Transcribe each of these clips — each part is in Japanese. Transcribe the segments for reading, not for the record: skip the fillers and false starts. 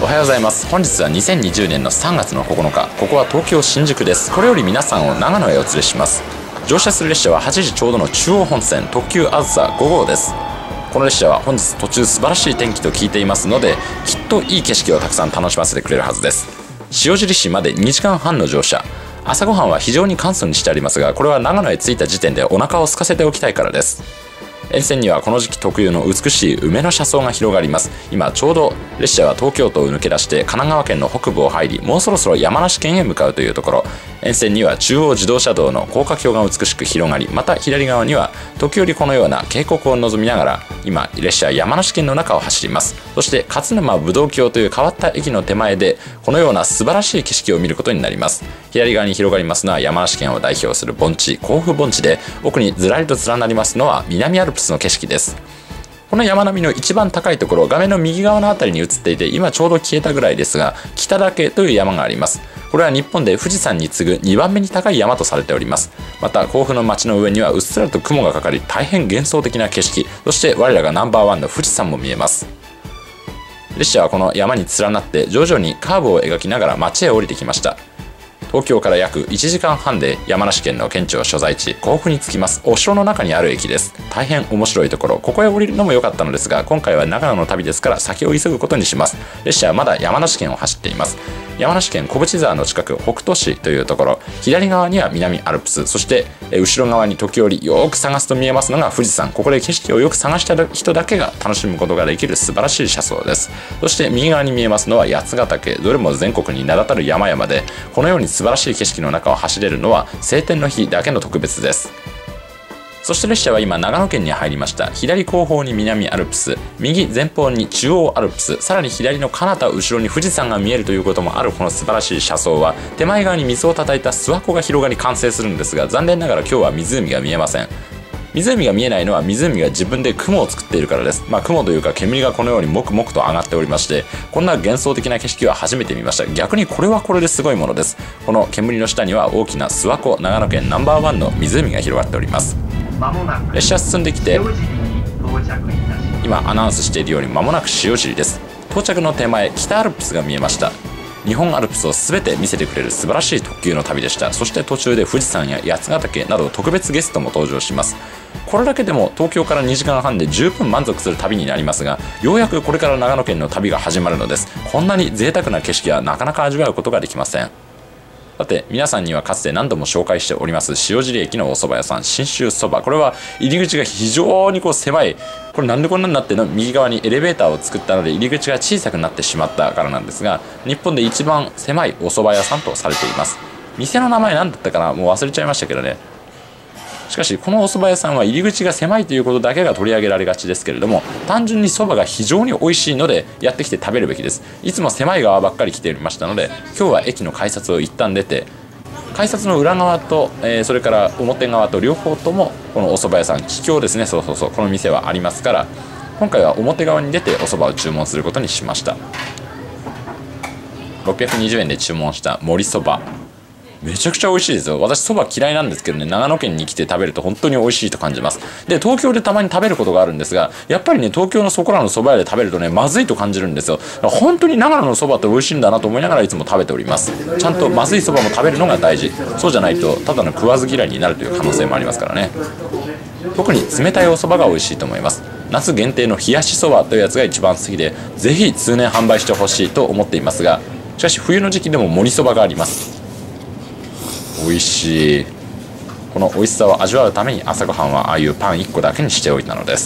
はようございます。本日は2020年の3月の9日、ここは東京新宿です。これより皆さんを長野へお連れします。乗車する列車は8時ちょうどの中央本線特急あずさ5号です。この列車は本日途中素晴らしい天気と聞いていますので、きっといい景色をたくさん楽しませてくれるはずです。塩尻市まで2時間半の乗車。朝ごはんは非常に簡素にしてありますが、これは長野へ着いた時点でお腹を空かせておきたいからです。沿線にはこの時期特有の美しい梅の車窓が広がります。今ちょうど列車は東京都を抜け出して神奈川県の北部を入り、もうそろそろ山梨県へ向かうというところ。沿線には中央自動車道の高架橋が美しく広がり、また左側には時折このような渓谷を望みながら今列車は山梨県の中を走ります。そして勝沼ぶどう橋という変わった駅の手前でこのような素晴らしい景色を見ることになります。左側に広がりますのは山梨県を代表する盆地甲府盆地で、奥にずらりと連なりますのは南アルプスの景色です。この山並みの一番高いところ、画面の右側のあたりに映っていて今ちょうど消えたぐらいですが、北岳という山があります。これは日本で富士山に次ぐ2番目に高い山とされております。また甲府の街の上にはうっすらと雲がかかり、大変幻想的な景色、そして我らがナンバーワンの富士山も見えます。列車はこの山に連なって徐々にカーブを描きながら街へ降りてきました。東京から約1時間半で山梨県の県庁所在地甲府に着きます。お城の中にある駅です。大変面白いところ、ここへ降りるのも良かったのですが、今回は長野の旅ですから先を急ぐことにします。列車はまだ山梨県を走っています。山梨県小淵沢の近く北杜市というところ、左側には南アルプス、そして後ろ側に時折よく探すと見えますのが富士山。ここで景色をよく探した人だけが楽しむことができる素晴らしい車窓です。そして右側に見えますのは八ヶ岳。どれも全国に名だたる山々で、このように素晴らしい景色の中を走れるのは晴天の日だけの特別です。そして列車は今長野県に入りました。左後方に南アルプス、右前方に中央アルプス、さらに左の彼方後ろに富士山が見えるということもあるこの素晴らしい車窓は、手前側に水を叩いた諏訪湖が広がり完成するんですが、残念ながら今日は湖が見えません。湖が見えないのは湖が自分で雲を作っているからです。雲というか煙がこのようにもくもくと上がっておりまして、こんな幻想的な景色は初めて見ました。逆にこれはこれですごいものです。この煙の下には大きな諏訪湖、長野県ナンバーワンの湖が広がっております。列車進んできて今アナウンスしているように間もなく塩尻です。到着の手前北アルプスが見えました。日本アルプスを全て見せてくれる素晴らしい特急の旅でした。そして途中で富士山や八ヶ岳など特別ゲストも登場します。これだけでも東京から2時間半で十分満足する旅になりますが、ようやくこれから長野県の旅が始まるのです。こんなに贅沢な景色はなかなか味わうことができません。さて皆さんにはかつて何度も紹介しております塩尻駅のお蕎麦屋さん、信州そば。これは入り口が非常に狭い、これなんでこんなになってるの、右側にエレベーターを作ったので入り口が小さくなってしまったからなんですが、日本で一番狭いお蕎麦屋さんとされています。店の名前何だったかな、もう忘れちゃいましたけどね。しかしこのお蕎麦屋さんは入り口が狭いということだけが取り上げられがちですけれども、単純に蕎麦が非常に美味しいのでやってきて食べるべきです。いつも狭い側ばっかり来ておりましたので、今日は駅の改札を一旦出て、改札の裏側と、それから表側と両方ともこのお蕎麦屋さん、桔梗ですね、そうこの店はありますから、今回は表側に出てお蕎麦を注文することにしました。620円で注文した盛りそば、めちゃくちゃ美味しいですよ。私そば嫌いなんですけどね、長野県に来て食べると本当に美味しいと感じます。で東京でたまに食べることがあるんですが、やっぱりね東京のそこらのそば屋で食べるとねまずいと感じるんですよ。本当に長野のそばって美味しいんだなと思いながらいつも食べております。ちゃんとまずいそばも食べるのが大事。そうじゃないとただの食わず嫌いになるという可能性もありますからね。特に冷たいおそばが美味しいと思います。夏限定の冷やしそばというやつが一番好きで、ぜひ通年販売してほしいと思っていますが、しかし冬の時期でも盛りそばがあります。美味しい。この美味しさを味わうために朝ごはんはああいうパン1個だけにしておいたのです。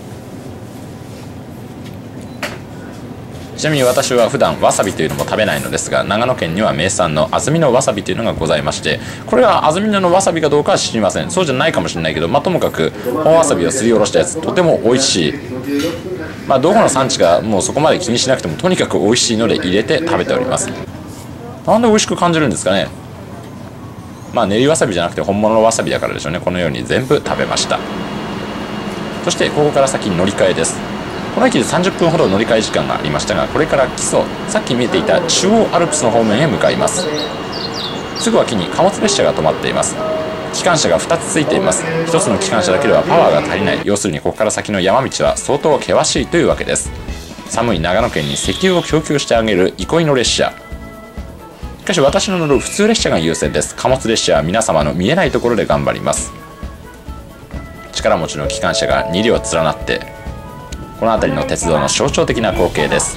ちなみに私は普段わさびというのも食べないのですが、長野県には名産の安曇野わさびというのがございまして、これは安曇野のわさびかどうかは知りません。そうじゃないかもしれないけど、ともかく本わさびをすりおろしたやつとても美味しい。どこの産地かもうそこまで気にしなくてもとにかく美味しいので入れて食べております。なんで美味しく感じるんですかね。練りわさびじゃなくて本物のわさびだからでしょうね。このように全部食べました。そしてここから先乗り換えです。この駅で30分ほど乗り換え時間がありましたが、これから基礎、さっき見えていた中央アルプスの方面へ向かいます。すぐ脇に貨物列車が止まっています。機関車が2つついています。1つの機関車だけではパワーが足りない。要するにここから先の山道は相当険しいというわけです。 寒い長野県に石油を供給してあげる憩いの列車。しかし私の乗る普通列車が優先です。貨物列車は皆様の見えないところで頑張ります。力持ちの機関車が2両連なって、この辺りの鉄道の象徴的な光景です。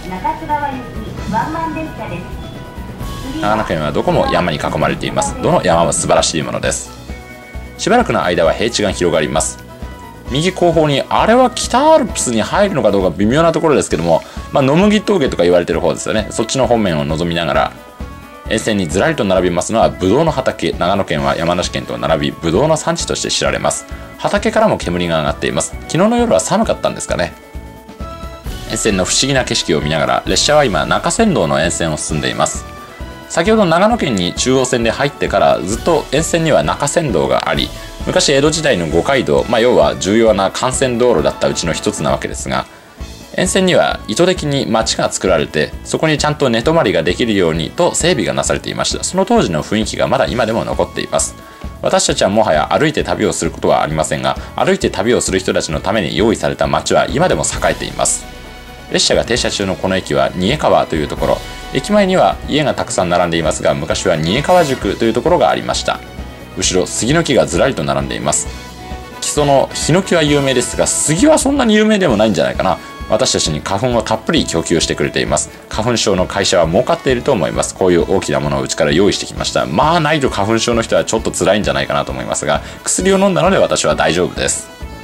長野県はどこも山に囲まれています。どの山も素晴らしいものです。しばらくの間は平地が広がります。右後方に、あれは北アルプスに入るのかどうか微妙なところですけども、野麦峠とか言われてる方ですよね。そっちの方面を望みながら、沿線にずらりと並びますのはブドウの畑。長野県は山梨県と並びブドウの産地として知られます。畑からも煙が上がっています。昨日の夜は寒かったんですかね。沿線の不思議な景色を見ながら、列車は今中山道の沿線を進んでいます。先ほど長野県に中央線で入ってからずっと沿線には中山道があり、昔江戸時代の五街道、要は重要な幹線道路だったうちの一つなわけですが、沿線には意図的に町が作られて、そこにちゃんと寝泊まりができるようにと整備がなされていました。その当時の雰囲気がまだ今でも残っています。私たちはもはや歩いて旅をすることはありませんが、歩いて旅をする人たちのために用意された町は今でも栄えています。列車が停車中のこの駅は仁江川というところ、駅前には家がたくさん並んでいますが、昔は仁江川宿というところがありました。後ろ杉の木がずらりと並んでいます。木曽のヒノキは有名ですが、杉はそんなに有名でもないんじゃないかな。私たちに花粉をたっぷり供給してくれています。花粉症の会社は儲かっていると思います。こういう大きなものをうちから用意してきました。ないと花粉症の人はちょっと辛いんじゃないかなと思いますが、薬を飲んだので私は大丈夫です。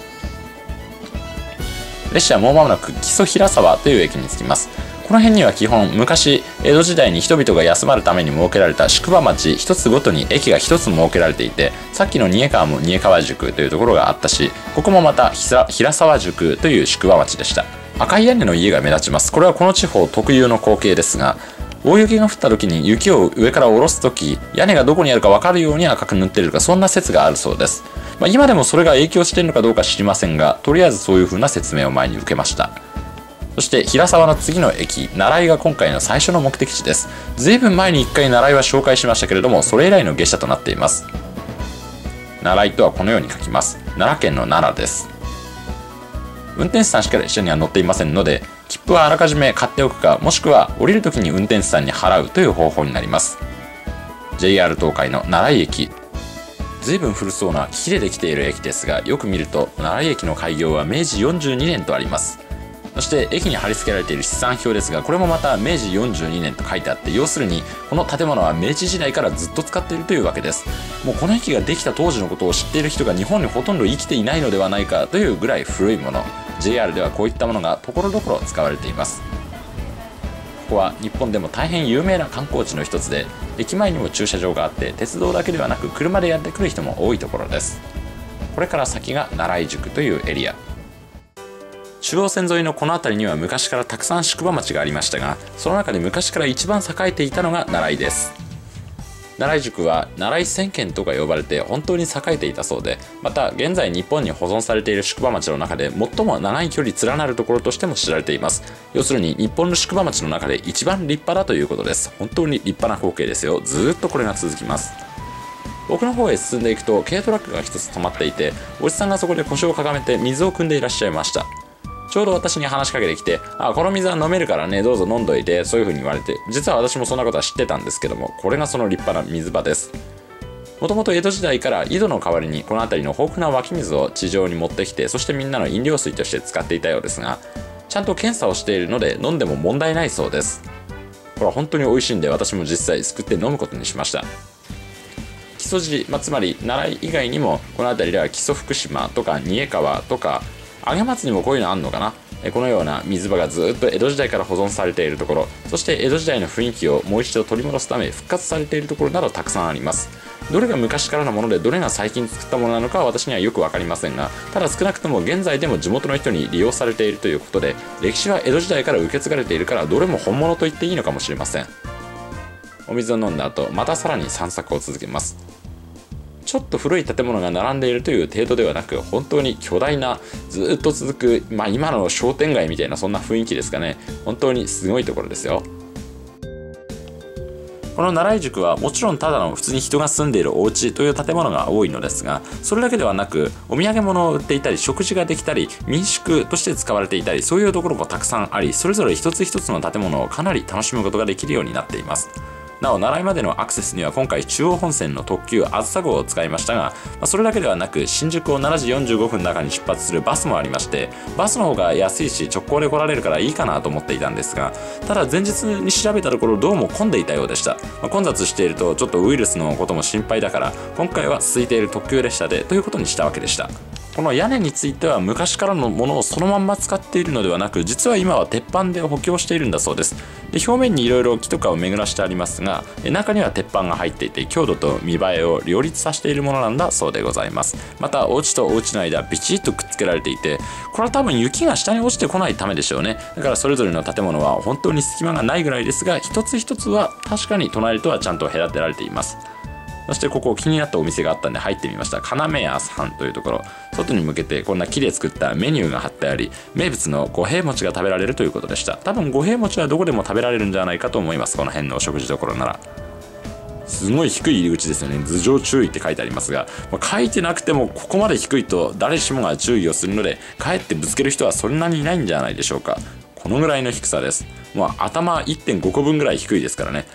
列車はもう間もなく木曽平沢という駅に着きます。この辺には基本、昔江戸時代に人々が休まるために設けられた宿場町一つごとに駅が一つ設けられていて、さっきの仁江川も仁江川宿というところがあったし、ここもまた平沢宿という宿場町でした。赤い屋根の家が目立ちます。これはこの地方特有の光景ですが、大雪が降った時に雪を上から下ろす時、屋根がどこにあるか分かるように赤く塗っているか、そんな説があるそうです。今でもそれが影響しているのかどうか知りませんが、とりあえずそういう風な説明を前に受けました。そして平沢の次の駅、奈良井が今回の最初の目的地です。ずいぶん前に1回奈良井は紹介しましたけれども、それ以来の下車となっています。奈良井とはこのように書きます。奈良県の奈良です。運転手さんしか列車には乗っていませんので、切符はあらかじめ買っておくか、もしくは降りるときに運転手さんに払うという方法になります。 JR 東海の奈良井駅、ずいぶん古そうな木でできている駅ですが、よく見ると奈良井駅の開業は明治42年とあります。そして駅に貼り付けられている資産表ですが、これもまた明治42年と書いてあって、要するにこの建物は明治時代からずっと使っているというわけです。もうこの駅ができた当時のことを知っている人が日本にほとんど生きていないのではないかというぐらい古いもの。 JR ではこういったものがところどころ使われています。ここは日本でも大変有名な観光地の一つで、駅前にも駐車場があって、鉄道だけではなく車でやってくる人も多いところです。これから先が奈良井宿というエリア。中央線沿いのこの辺りには昔からたくさん宿場町がありましたが、その中で昔から一番栄えていたのが奈良井です。奈良井宿は奈良井千軒とか呼ばれて本当に栄えていたそうで、また現在日本に保存されている宿場町の中で最も長い距離連なるところとしても知られています。要するに日本の宿場町の中で一番立派だということです。本当に立派な光景ですよ。ずーっとこれが続きます。奥の方へ進んでいくと軽トラックが一つ止まっていて、おじさんがそこで腰をかがめて水を汲んでいらっしゃいました。ちょうど私に話しかけてきて、この水は飲めるからね、どうぞ飲んどいて、そういう風に言われて、実は私もそんなことは知ってたんですけども、これがその立派な水場です。もともと江戸時代から井戸の代わりにこの辺りの豊富な湧き水を地上に持ってきて、そしてみんなの飲料水として使っていたようですが、ちゃんと検査をしているので飲んでも問題ないそうです。これは本当に美味しいんで、私も実際すくって飲むことにしました。木曽路、つまり奈良井以外にもこの辺りでは木曽福島とか仁江川とか上松にもこういうのあんのかな。このような水場がずっと江戸時代から保存されているところ、そして江戸時代の雰囲気をもう一度取り戻すため復活されているところなどたくさんあります。どれが昔からのものでどれが最近作ったものなのかは私にはよく分かりませんが、ただ少なくとも現在でも地元の人に利用されているということで、歴史は江戸時代から受け継がれているからどれも本物と言っていいのかもしれません。お水を飲んだ後、またさらに散策を続けます。ちょっと古い建物が並んでいるという程度ではなく、本当に巨大なずっと続く、今の商店街みたいなそんな雰囲気ですかね。本当にすごいところですよ。 この奈良井宿はもちろんただの普通に人が住んでいるお家という建物が多いのですが、それだけではなくお土産物を売っていたり食事ができたり民宿として使われていたり、そういうところもたくさんあり、それぞれ一つ一つの建物をかなり楽しむことができるようになっています。なお奈良井までのアクセスには今回中央本線の特急あずさ号を使いましたが、それだけではなく新宿を7時45分の中に出発するバスもありまして、バスの方が安いし直行で来られるからいいかなと思っていたんですが、ただ前日に調べたところどうも混んでいたようでした。混雑しているとちょっとウイルスのことも心配だから、今回は空いている特急列車でということにしたわけでした。この屋根については昔からのものをそのまんま使っているのではなく、実は今は鉄板で補強しているんだそうです。で、表面にいろいろ木とかを巡らしてありますが、中には鉄板が入っていて強度と見栄えを両立させているものなんだそうでございます。またお家とお家の間ビチッとくっつけられていて、これは多分雪が下に落ちてこないためでしょうね。だからそれぞれの建物は本当に隙間がないぐらいですが、一つ一つは確かに隣とはちゃんと隔てられています。そしてここ気になったお店があったんで入ってみました。要屋さんというところ、外に向けてこんな木で作ったメニューが貼ってあり、名物の五平餅が食べられるということでした。多分五平餅はどこでも食べられるんじゃないかと思います。この辺のお食事どころなら。すごい低い入り口ですよね。頭上注意って書いてありますが、書いてなくてもここまで低いと誰しもが注意をするので、かえってぶつける人はそんなにいないんじゃないでしょうか。このぐらいの低さです。頭 1.5 個分ぐらい低いですからね。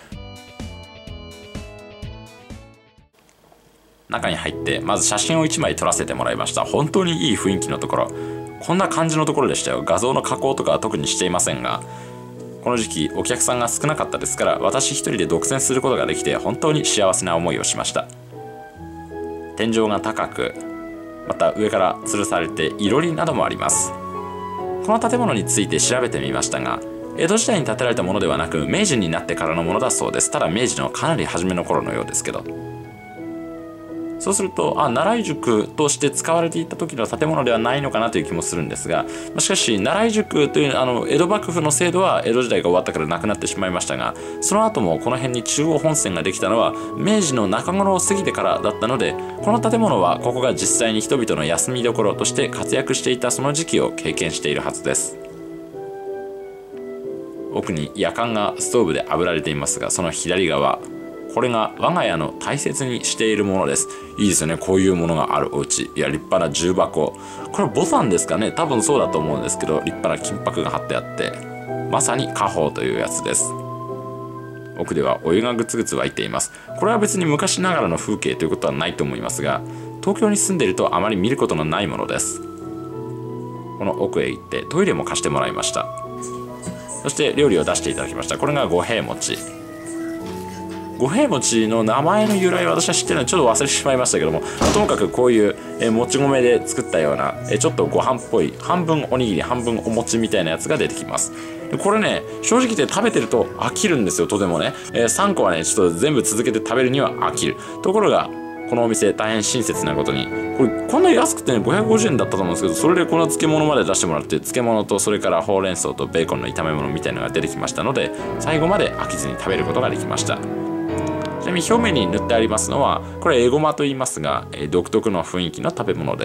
中に入ってまず写真を1枚撮らせてもらいました。本当にいい雰囲気のところ、こんな感じのところでしたよ。画像の加工とかは特にしていませんが、この時期お客さんが少なかったですから、私一人で独占することができて本当に幸せな思いをしました。天井が高く、また上から吊るされていろりなどもあります。この建物について調べてみましたが、江戸時代に建てられたものではなく明治になってからのものだそうです。ただ明治のかなり初めの頃のようですけど、そうすると奈良井宿として使われていた時の建物ではないのかなという気もするんですが、しかし奈良井宿という江戸幕府の制度は江戸時代が終わったからなくなってしまいましたが、その後もこの辺に中央本線ができたのは明治の中頃を過ぎてからだったので、この建物はここが実際に人々の休みどころとして活躍していたその時期を経験しているはずです。奥にやかんがストーブで炙られていますが、その左側、これが我が家の大切にしているものです。いいですよね、こういうものがあるお家。いや、立派な重箱。これボタンですかね、多分そうだと思うんですけど、立派な金箔が貼ってあって、まさに家宝というやつです。奥ではお湯がグツグツ沸いています。これは別に昔ながらの風景ということはないと思いますが、東京に住んでいるとあまり見ることのないものです。この奥へ行ってトイレも貸してもらいました。そして料理を出していただきました。これが五平餅。五平餅の名前の由来は私は知ってるのでちょっと忘れてしまいましたけども、ともかくこういうもち米で作ったようなちょっとご飯っぽい、半分おにぎり半分お餅みたいなやつが出てきます。これね、正直言って食べてると飽きるんですよ、とてもね。3個はねちょっと全部続けて食べるには飽きる。ところがこのお店大変親切なことに、こんなに安くてね550円だったと思うんですけど、それでこの漬物まで出してもらって、漬物とそれからほうれん草とベーコンの炒め物みたいなのが出てきましたので、最後まで飽きずに食べることができました。ちなみに表面に塗ってありますのはこれエゴマと言いますが、独特の雰囲気の食べ物です。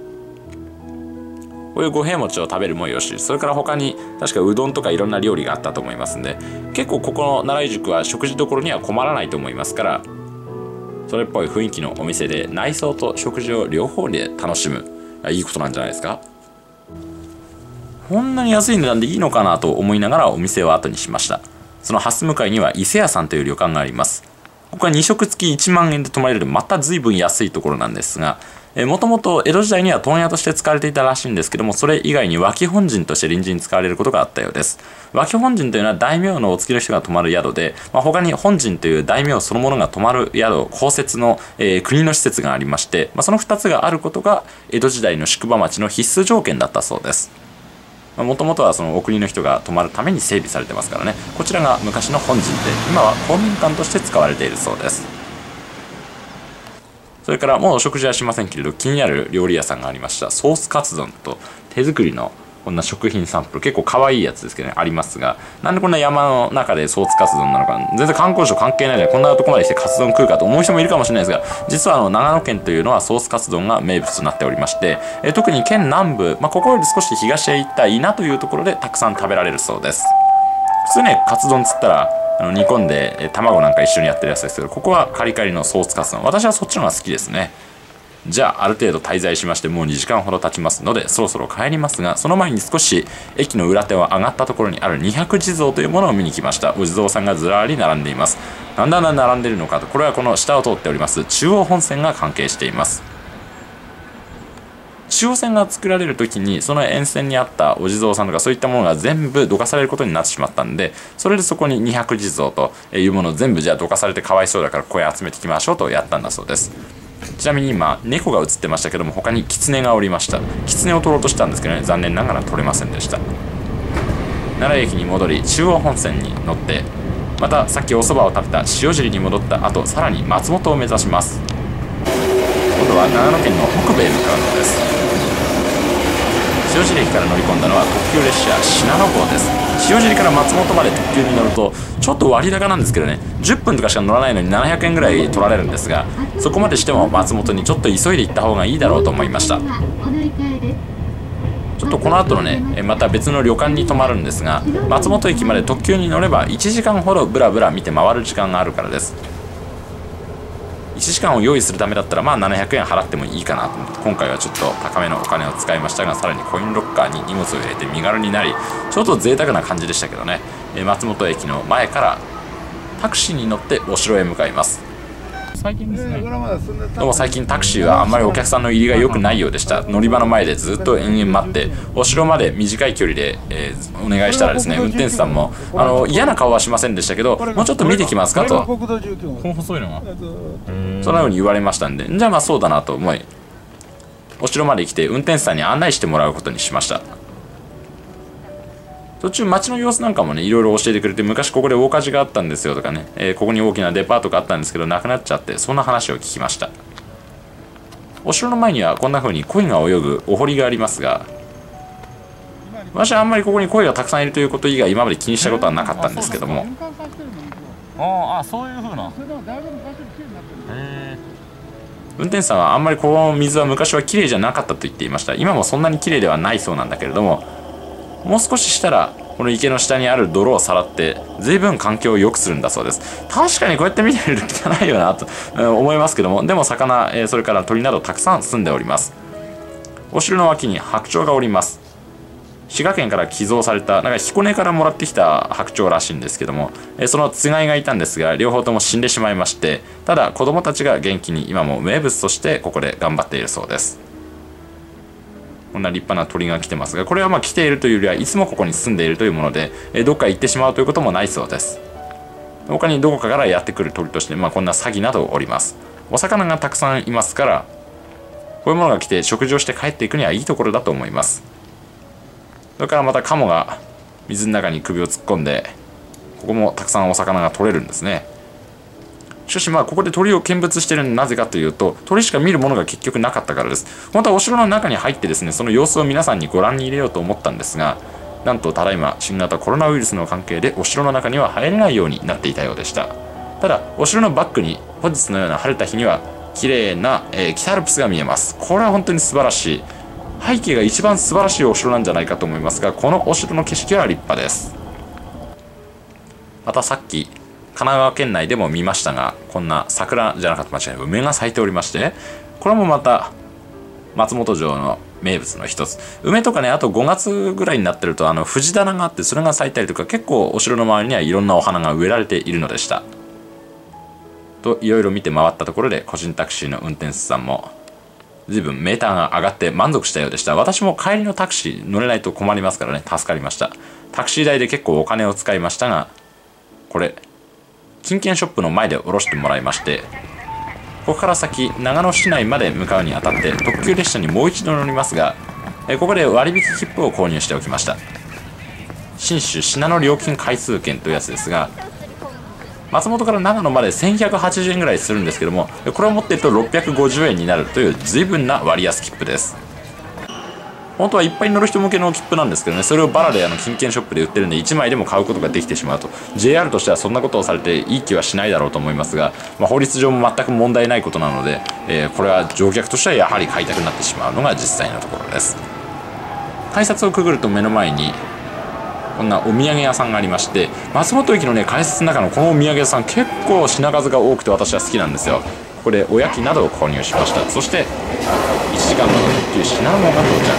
こういう五平餅を食べるもよし、それから他に確かうどんとかいろんな料理があったと思いますんで、結構ここの奈良井宿は食事どころには困らないと思いますから、それっぽい雰囲気のお店で内装と食事を両方で楽しむ、いいことなんじゃないですか。こんなに安い値段でいいのかなと思いながらお店を後にしました。その蓮向かいには伊勢屋さんという旅館があります。ここは2食付き1万円で泊まれる、また随分安いところなんですが、もともと江戸時代には問屋として使われていたらしいんですけども、それ以外に脇本陣として臨時に使われることがあったようです。脇本陣というのは大名のお付きの人が泊まる宿で、他に本陣という大名そのものが泊まる宿、公設の、国の施設がありまして、その2つがあることが江戸時代の宿場町の必須条件だったそうです。もともとはそのお国の人が泊まるために整備されてますからね。こちらが昔の本陣で、今は公民館として使われているそうです。それからもうお食事はしませんけれど、気になる料理屋さんがありました。ソースカツ丼と手作りのこんな食品サンプル、結構可愛いやつですけどね、ありますが、なんでこんな山の中でソースカツ丼なのか、全然観光省関係ないのでこんなとこまでしてカツ丼食うかと思う人もいるかもしれないですが、実は長野県というのはソースカツ丼が名物となっておりまして、特に県南部、ここより少し東へ行った伊那というところでたくさん食べられるそうです。普通ね、カツ丼つったら煮込んで、卵なんか一緒にやってるやつですけど、ここはカリカリのソースカツ丼。私はそっちの方が好きですね。じゃあ、ある程度滞在しまして、もう2時間ほど経ちますので、そろそろ帰りますが、その前に少し駅の裏手を上がったところにある200地蔵というものを見に来ました。お地蔵さんがずらり並んでいます。なんで並んでいるのかと、これはこの下を通っております中央本線が関係しています。中央線が作られる時にその沿線にあったお地蔵さんとかそういったものが全部どかされることになってしまったんで、それでそこに200地蔵というものを全部じゃあどかされてかわいそうだからここへ集めてきましょうとやったんだそうです。ちなみに今猫が映ってましたけども、他にキツネがおりました。キツネを取ろうとしたんですけどね、残念ながら取れませんでした。奈良駅に戻り中央本線に乗って、またさっきお蕎麦を食べた塩尻に戻った後、さらに松本を目指します。今度は長野県の北部へ向かうのです。塩尻駅から乗り込んだのは特急列車信濃号です。塩尻から松本まで特急に乗るとちょっと割高なんですけどね、10分とかしか乗らないのに700円ぐらい取られるんですが、そこまでしても松本にちょっと急いで行った方がいいだろうと思いました。ちょっとこの後のね、また別の旅館に泊まるんですが、松本駅まで特急に乗れば1時間ほどブラブラ見て回る時間があるからです。1時間を用意するためだったらまあ700円払ってもいいかなと思って、今回はちょっと高めのお金を使いましたが、さらにコインロッカーに荷物を入れて身軽になり、ちょっと贅沢な感じでしたけどね。松本駅の前からタクシーに乗ってお城へ向かいます。最近ですね、どうも最近タクシーはあんまりお客さんの入りが良くないようでした。乗り場の前でずっと延々待って、お城まで短い距離で、お願いしたらですね、運転手さんも嫌な顔はしませんでしたけど、もうちょっと見てきますかと、この細いのがそんなように言われましたんで、じゃあまあそうだなと思い、お城まで来て運転手さんに案内してもらうことにしました。途中街の様子なんかもね、いろいろ教えてくれて、昔ここで大火事があったんですよとかね、ここに大きなデパートがあったんですけどなくなっちゃって、そんな話を聞きました。お城の前にはこんな風に鯉が泳ぐお堀がありますが、私はあんまりここに鯉がたくさんいるということ以外今まで気にしたことはなかったんですけども、そういう風な運転手さんはあんまりこの水は昔は綺麗じゃなかったと言っていました。今もそんなに綺麗ではないそうなんだけれども、もう少ししたらこの池の下にある泥をさらって随分環境を良くするんだそうです。確かにこうやって見てみると汚いよなと思いますけども、でも魚、それから鳥などたくさん住んでおります。お城の脇に白鳥がおります。滋賀県から寄贈されたなんか彦根からもらってきた白鳥らしいんですけども、そのつがいがいたんですが両方とも死んでしまいまして、ただ子供たちが元気に今も名物としてここで頑張っているそうです。こんな立派な鳥が来てますが、これはまあ来ているというよりはいつもここに住んでいるというもので、どっか行ってしまうということもないそうです。他にどこかからやってくる鳥として、こんなサギなどおります。お魚がたくさんいますから、こういうものが来て食事をして帰っていくにはいいところだと思います。それからまたカモが水の中に首を突っ込んで、ここもたくさんお魚が取れるんですね。しかしここで鳥を見物しているのはなぜかというと、鳥しか見るものが結局なかったからです。本当はお城の中に入ってですね、その様子を皆さんにご覧に入れようと思ったんですが、なんとただいま新型コロナウイルスの関係でお城の中には入れないようになっていたようでした。ただお城のバックに本日のような晴れた日には綺麗な、北アルプスが見えます。これは本当に素晴らしい、背景が一番素晴らしいお城なんじゃないかと思いますが、このお城の景色は立派です。またさっき神奈川県内でも見ましたが、こんな桜じゃなかった、間違いない、梅が咲いておりまして、これもまた松本城の名物の一つ。梅とかね、あと5月ぐらいになってると藤棚があって、それが咲いたりとか、結構お城の周りにはいろんなお花が植えられているのでした。といろいろ見て回ったところで、個人タクシーの運転手さんも随分メーターが上がって満足したようでした。私も帰りのタクシー乗れないと困りますからね、助かりました。タクシー代で結構お金を使いましたが、これ金券ショップの前で降ろしてもらいまして、ここから先長野市内まで向かうにあたって特急列車にもう一度乗りますが、ここで割引切符を購入しておきました。信州信濃料金回数券というやつですが、松本から長野まで1180円ぐらいするんですけども、これを持っていると650円になるという随分な割安切符です。本当はいっぱい乗る人向けの切符なんですけどね、それをバラで金券ショップで売ってるんで1枚でも買うことができてしまうと。 JR としてはそんなことをされていい気はしないだろうと思いますが、法律上も全く問題ないことなので、これは乗客としてはやはり買いたくなってしまうのが実際のところです。改札をくぐると目の前にこんなお土産屋さんがありまして、松本駅のね改札の中のこのお土産屋さん結構品数が多くて私は好きなんですよ。ここでおやきなどを購入しました。そして1時間の特急信濃が到着。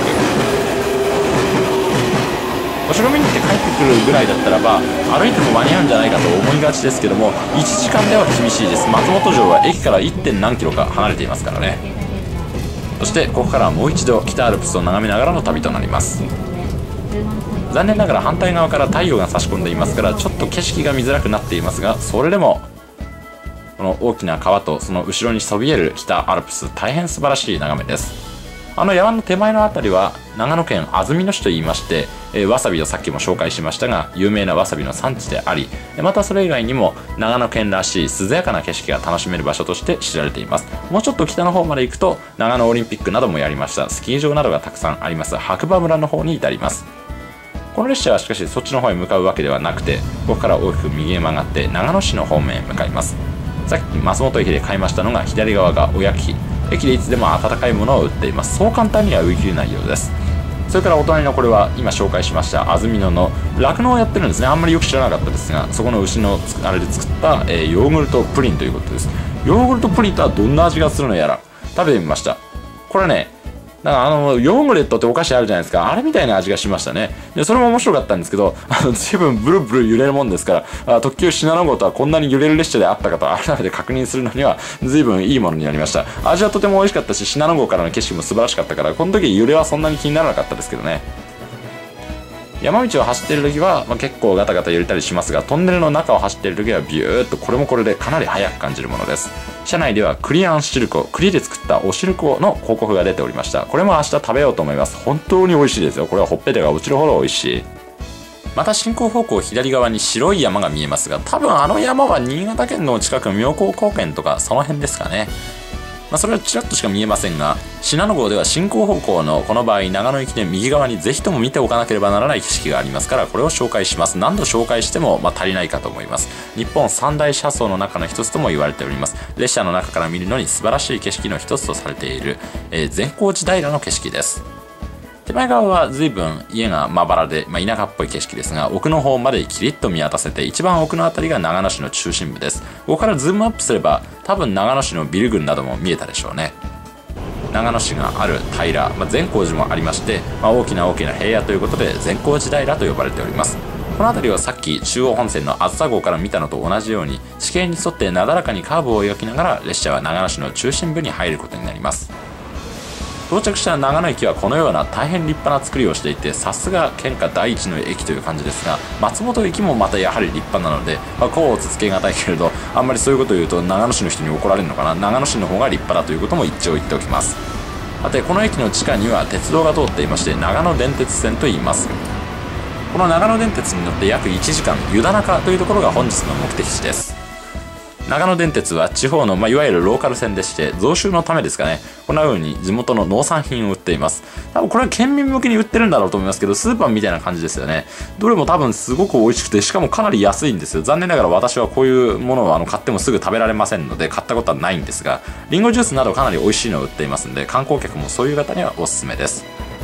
お城見に行って帰ってくるぐらいだったらば歩いても間に合うんじゃないかと思いがちですけども、1時間では厳しいです。松本城は駅から 1. 何キロか離れていますからね。そしてここからはもう一度北アルプスを眺めながらの旅となります。残念ながら反対側から太陽が差し込んでいますからちょっと景色が見づらくなっていますが、それでもこの大きな川とその後ろにそびえる北アルプス、大変素晴らしい眺めです。山の手前の辺りは長野県安曇野市といいまして、わさびをさっきも紹介しましたが有名なわさびの産地であり、またそれ以外にも長野県らしい涼やかな景色が楽しめる場所として知られています。もうちょっと北の方まで行くと長野オリンピックなどもやりましたスキー場などがたくさんあります白馬村の方に至ります。この列車はしかしそっちの方へ向かうわけではなくて、ここから大きく右へ曲がって長野市の方面へ向かいます。さっき松本駅で買いましたのが左側がおやき、駅でいつでも温かいものを売っています。そう簡単には売り切れないようです。それからお隣のこれは今紹介しました安曇野の酪農をやってるんですね。あんまりよく知らなかったですが、そこの牛のあれで作った、ヨーグルトプリンということです。ヨーグルトプリンとはどんな味がするのやら食べてみました。これね、ヨーグレットってお菓子あるじゃないですか、あれみたいな味がしましたね。でそれも面白かったんですけど、随分ブルブル揺れるもんですから、特急信濃号とはこんなに揺れる列車であったかと改めて確認するのには随分いいものになりました。味はとても美味しかったし、信濃号からの景色も素晴らしかったから、この時揺れはそんなに気にならなかったですけどね。山道を走っている時は、結構ガタガタ揺れたりしますが、トンネルの中を走っている時はビューッとこれもこれでかなり速く感じるものです。車内では栗あんしるこ、栗で作ったおしるこの広告が出ておりました。これも明日食べようと思います。本当に美味しいですよ。これはほっぺたが落ちるほど美味しい。また進行方向左側に白い山が見えますが、多分あの山は新潟県の近くの妙高高原とかその辺ですかね。それはちらっとしか見えませんが、信濃号では進行方向のこの場合長野行きで右側にぜひとも見ておかなければならない景色がありますから、これを紹介します。何度紹介しても足りないかと思います。日本三大車窓の中の一つとも言われております。列車の中から見るのに素晴らしい景色の一つとされている、善光寺平の景色です。手前側は随分家がまばらで、田舎っぽい景色ですが、奥の方までキリッと見渡せて、一番奥の辺りが長野市の中心部です。ここからズームアップすれば多分長野市のビル群なども見えたでしょうね。長野市がある平、善光寺もありまして、大きな大きな平野ということで善光寺平と呼ばれております。この辺りはさっき中央本線の梓号から見たのと同じように地形に沿ってなだらかにカーブを描きながら列車は長野市の中心部に入ることになります。到着した長野駅はこのような大変立派な作りをしていて、さすが県下第一の駅という感じですが、松本駅もまたやはり立派なので、こうつけがたいけれど、あんまりそういうことを言うと長野市の人に怒られるのかな。長野市の方が立派だということも一応言っておきます。さてこの駅の地下には鉄道が通っていまして、長野電鉄線と言います。この長野電鉄に乗って約1時間、湯田中というところが本日の目的地です。長野電鉄は地方の、いわゆるローカル線でして、増収のためですかね、こんな風に地元の農産品を売っています。多分これは県民向けに売ってるんだろうと思いますけど、スーパーみたいな感じですよね。どれも多分すごく美味しくて、しかもかなり安いんですよ。残念ながら私はこういうものを買ってもすぐ食べられませんので買ったことはないんですが、リンゴジュースなどかなり美味しいのを売っていますので、観光客もそういう方にはおすすめです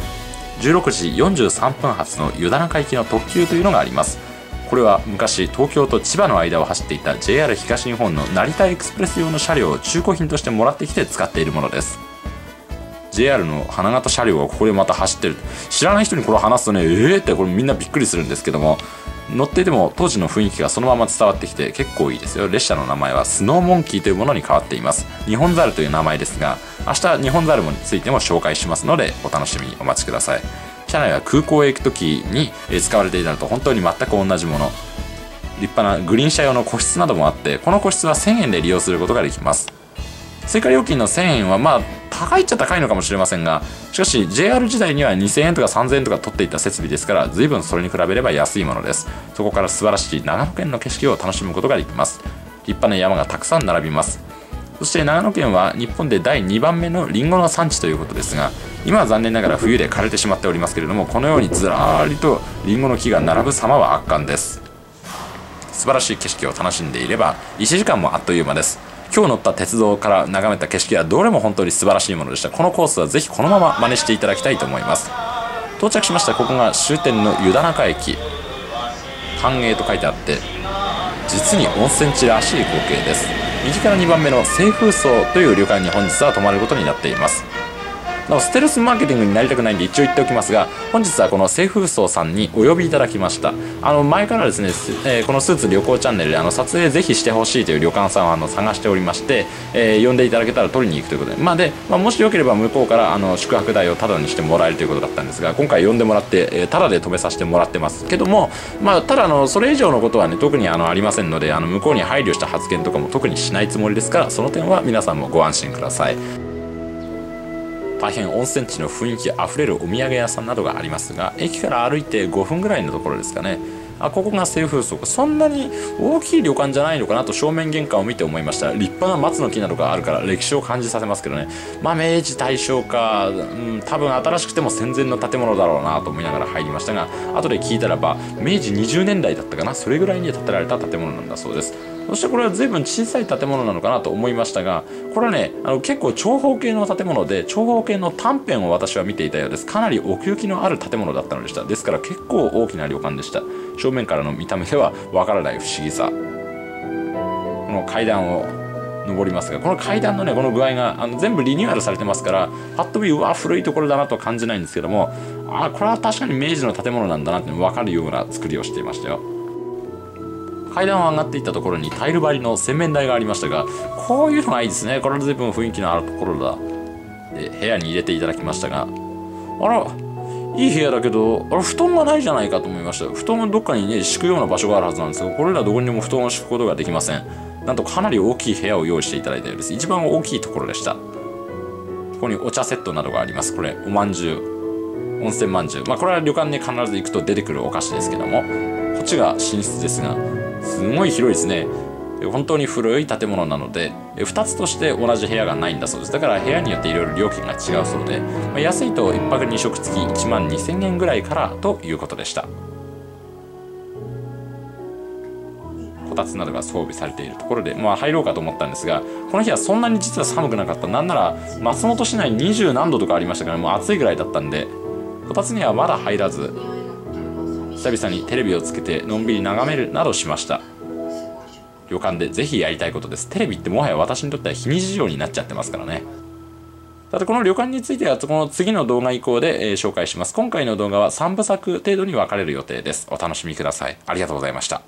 。16時43分発の湯田中行きの特急というのがあります。これは昔東京と千葉の間を走っていた JR 東日本の成田エクスプレス用の車両を中古品としてもらってきて使っているものです。 JR の花形車両がここでまた走ってる。知らない人にこれを話すとね、ってこれみんなびっくりするんですけども、乗っていても当時の雰囲気がそのまま伝わってきて結構いいですよ。列車の名前はスノーモンキーというものに変わっています。日本猿という名前ですが、明日日本猿についても紹介しますのでお楽しみにお待ちください。車内は空港へ行く時に使われていたのと本当に全く同じもの。立派なグリーン車用の個室などもあって、この個室は1000円で利用することができます。追加料金の1000円は高いっちゃ高いのかもしれませんが、しかし JR 時代には2000円とか3000円とか取っていた設備ですから、随分それに比べれば安いものです。そこから素晴らしい長野県の景色を楽しむことができます。立派な山がたくさん並びます。そして長野県は日本で第2番目のリンゴの産地ということですが、今は残念ながら冬で枯れてしまっておりますけれども、このようにずらーりとリンゴの木が並ぶ様は圧巻です。素晴らしい景色を楽しんでいれば1時間もあっという間です。今日乗った鉄道から眺めた景色はどれも本当に素晴らしいものでした。このコースはぜひこのまま真似していただきたいと思います。到着しました。ここが終点の湯田中駅。 歓迎と書いてあって、実に温泉地らしい光景です。右から2番目の清風荘という旅館に本日は泊まることになっています。ステルスマーケティングになりたくないんで一応言っておきますが、本日はこの清風荘さんにお呼びいただきました。前からですね、このスーツ旅行チャンネルで撮影ぜひしてほしいという旅館さんを探しておりまして、呼んでいただけたら取りに行くということで、もしよければ向こうから宿泊代をタダにしてもらえるということだったんですが、今回呼んでもらって、タダで泊めさせてもらってますけども、ただそれ以上のことはね特にありませんので、向こうに配慮した発言とかも特にしないつもりですから、その点は皆さんもご安心ください。大変温泉地の雰囲気あふれるお土産屋さんなどがありますが、駅から歩いて5分ぐらいのところですかね。ここが清風荘。そんなに大きい旅館じゃないのかなと正面玄関を見て思いました。立派な松の木などがあるから歴史を感じさせますけどね。明治大正か、多分新しくても戦前の建物だろうなと思いながら入りましたが、後で聞いたらば明治20年代だったかな、それぐらいに建てられた建物なんだそうです。そしてこれは随分小さい建物なのかなと思いましたが、これはね結構長方形の建物で、長方形の短編を私は見ていたようです。かなり奥行きのある建物だったのでした。ですから結構大きな旅館でした。正面からの見た目ではわからない不思議さ。この階段を上りますが、この階段のねこの具合が全部リニューアルされてますから、パッと見古いところだなとは感じないんですけども、これは確かに明治の建物なんだなって分かるような作りをしていましたよ。階段を上がっていったところにタイル張りの洗面台がありましたが、こういうのがいいですね。これは随分雰囲気のあるところだ。で部屋に入れていただきましたが、いい部屋だけど布団がないじゃないかと思いました。布団がどっかにね敷くような場所があるはずなんですが、これらどこにでも布団を敷くことができません。なんとかなり大きい部屋を用意していただいたようです。一番大きいところでした。ここにお茶セットなどがあります。これおまんじゅう、温泉まんじゅう、これは旅館に必ず行くと出てくるお菓子ですけども、こっちが寝室ですが、すごい広いですね。本当に古い建物なので2つとして同じ部屋がないんだそうです。だから部屋によっていろいろ料金が違うそうで、安いと1泊2食付き1万2000円ぐらいからということでした。こたつなどが装備されているところで入ろうかと思ったんですが、この日はそんなに実は寒くなかった。なんなら松本市内20何度とかありましたから、もう暑いぐらいだったんで、こたつにはまだ入らず、久々にテレビをつけてのんびり眺めるなどしました。旅館でぜひやりたいことです。テレビってもはや私にとっては非日常になっちゃってますからね。ただこの旅館についてはこの次の動画以降で、紹介します。今回の動画は3部作程度に分かれる予定です。お楽しみください。ありがとうございました。